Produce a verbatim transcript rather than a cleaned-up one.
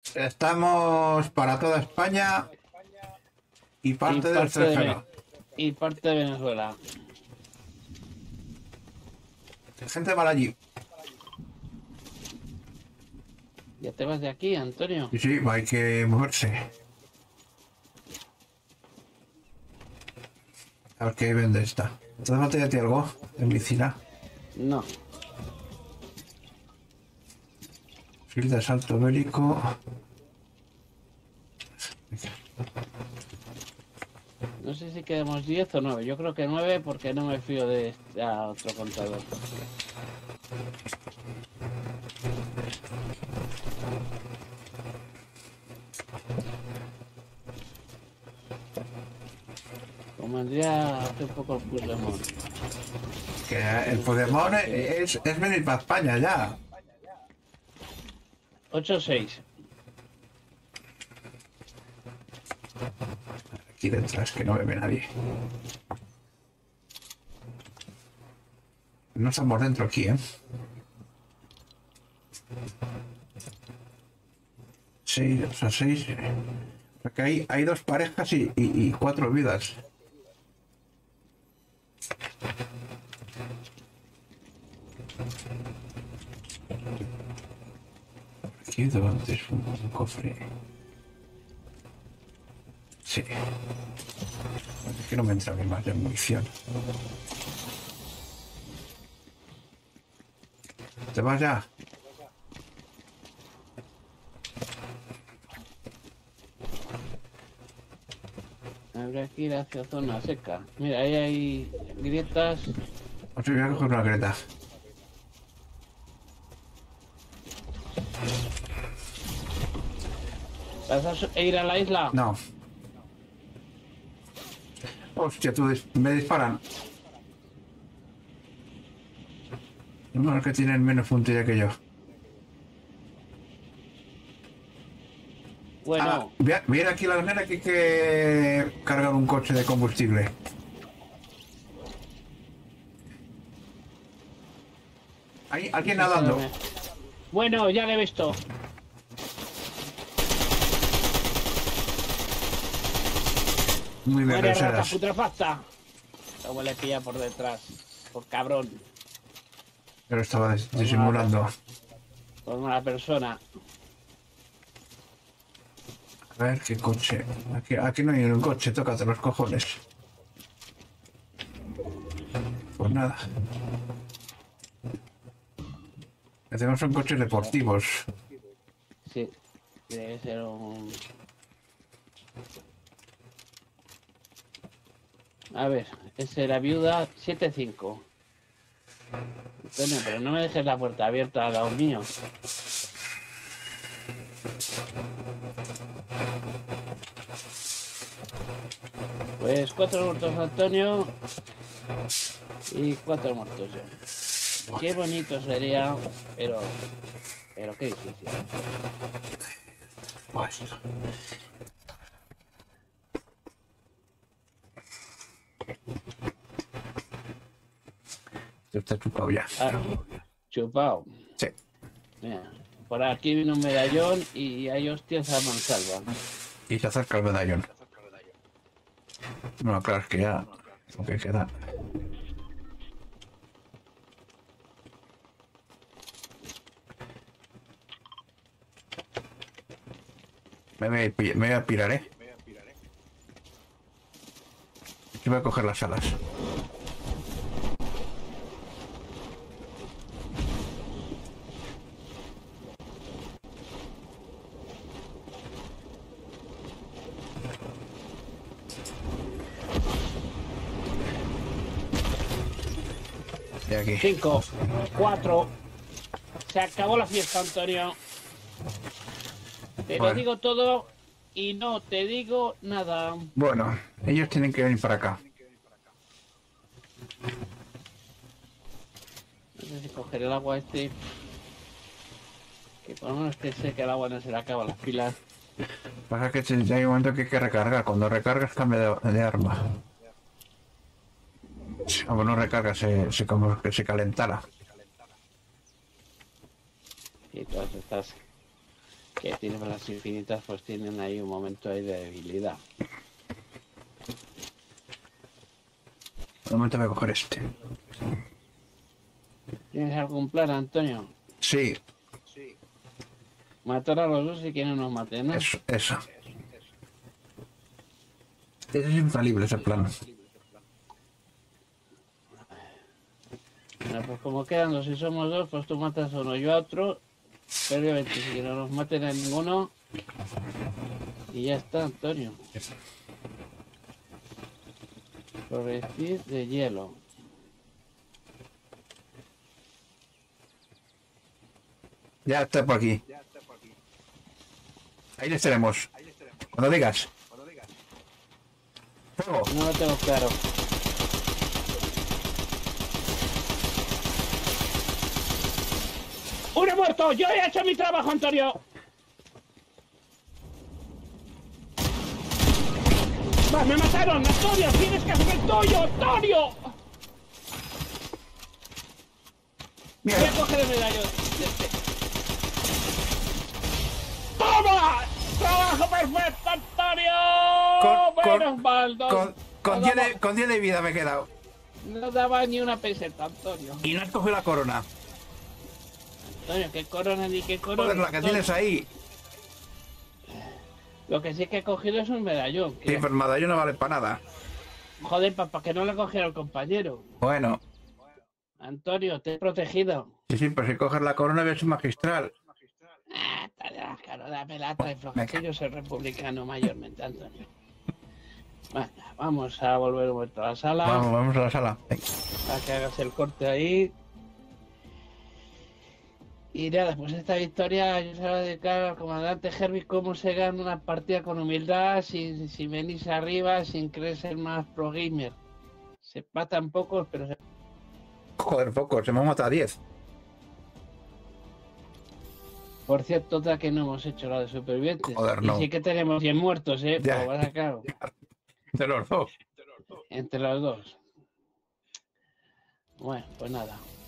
Estamos para toda España y Y parte del parte de, extranjero. Ve- y parte de Venezuela. Gente mal allí. ¿Ya te vas de aquí, Antonio? Y sí, hay que moverse. A ver qué vende esta. ¿Te hace falta ya ti algo en medicina? No. Fil de asalto bélico. No sé si quedamos diez o nueve. Yo creo que nueve porque no me fío de este a otro contador. Convendría hacer un poco el Puigdemont. Que el Pokémon es, es venir para España ya. ocho seis. Aquí detrás, que no me ve nadie. No estamos dentro aquí, ¿eh? Seis, o sea, seis. Porque hay, hay dos parejas y, y, y cuatro vidas. Aquí donde es un, un cofre. Sí. Es que no me entra bien más de munición. ¿Te vas ya? Habrá que ir hacia zona seca. Mira, ahí hay grietas. O sea, voy a coger una greta. ¿Vas a so- ir a la isla? No. Hostia, tú dis- me disparan. No, que tienen menos puntilla que yo. Bueno, Ah, vi- viene aquí la nena que hay que cargar un coche de combustible. Hay alguien nadando. espérame. Bueno, ya le he visto. Muy bien, Muere rata reseras. putrefacta. Luego le pilla por detrás. Por cabrón. Pero estaba dis- disimulando. Por mala persona. A ver qué coche. Aquí, aquí no hay un coche, tócate los cojones. Pues nada. Que tenemos son coches deportivos. Sí. Debe ser un... A ver, ese era viuda siete cinco. Antonio, pero no me dejes la puerta abierta al lado mío. Pues cuatro muertos Antonio y cuatro muertos yo. Qué bonito sería, pero... Pero qué difícil. Pues, yo te he chupado ya. Ah, chupao. Sí. Mira, por aquí viene un medallón y hay hostias a mansalva. Y se acerca el medallón. No, claro, es que ya lo que queda. Me voy, a pi- me voy a pirar, ¿eh? Yo voy a coger las alas. De aquí. Cinco, cuatro. Se acabó la fiesta, Antonio. Te lo Bueno. digo todo y no te digo nada. Bueno, ellos tienen que venir para acá. No sé si coger el agua este. Que por lo menos que sé que el agua no se le acaba las pilas. Pasa que si- hay un momento que hay que recargar. Cuando recargas cambia de, de arma. Como no recarga, se, se como que se calentara. Y todas estas. que tienen las infinitas, pues tienen ahí un momento ahí de debilidad. De momento voy a coger este. ¿Tienes algún plan, Antonio? Sí, Matar a los dos y que no nos maten, ¿no? eso, eso. Ese es infalible ese plan. Bueno, pues como quedan dos y somos dos, pues tú matas a uno, yo a otro. Pero obviamente, si que no nos maten a ninguno. Y ya está, Antonio. Proyectil de hielo. Ya está por aquí. Ahí les tenemos. Cuando digas. Fuego. No lo tengo claro. ¡Uno muerto! ¡Yo he hecho mi trabajo, Antonio! ¡Va, me mataron! ¡Antonio! ¡Tienes que hacer el tuyo, Antonio! Voy Mira, a coger el medallón. ¡Toma! ¡Trabajo perfecto, Antonio! Con- con- Menos mal, dos. con, con No diez daba- de, con diez de vida me he quedado. No daba ni una peseta, Antonio. Y no has cogido la corona. Antonio, qué corona ni qué corona. Joder, la que Antonio. tienes ahí. Lo que sí que he cogido es un medallón. Sí, Que... pues medallón no vale para nada. Joder, papá, que no le cogiera el compañero. Bueno, Antonio, te he protegido. sí, sí, pues si coges la corona ves magistral. Ah, está de la cara, pelata y floja. Que yo soy republicano mayormente, Antonio. Bueno, vamos a volver un momento a la sala. Vamos, vamos a la sala. Venga. Para que hagas el corte ahí. Y nada, pues esta victoria yo se la voy a dedicar al comandante Herbie, cómo se gana una partida con humildad, sin, sin venirse arriba, sin creerse más pro gamer. Se matan pocos, pero se... Joder, poco, se me han matado a diez. Por cierto, otra que no hemos hecho, la de supervivientes. Joder, no. Y sí que tenemos cien muertos, ¿eh? Ya. Pues vaya, claro, De los dos. entre los dos. Bueno, pues nada.